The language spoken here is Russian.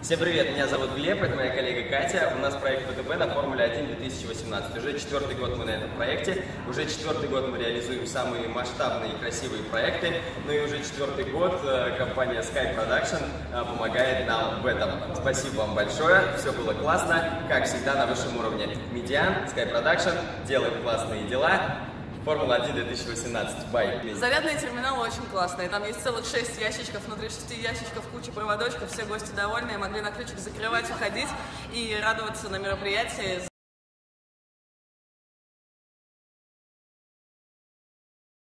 Всем привет, меня зовут Глеб, это моя коллега Катя. У нас проект ВТБ на Формуле 1 2018. Уже четвертый год мы на этом проекте, уже четвертый год мы реализуем самые масштабные и красивые проекты. Ну и уже четвертый год компания Sky Production помогает нам в этом. Спасибо вам большое, все было классно, как всегда на высшем уровне. Медиан, Sky Production, делаем классные дела. Формула-1 2018. Бай. Зарядные терминалы очень классные. Там есть целых 6 ящичков, внутри 6 ящичков куча проводочков. Все гости довольные, могли на ключик закрывать, уходить и радоваться на мероприятии.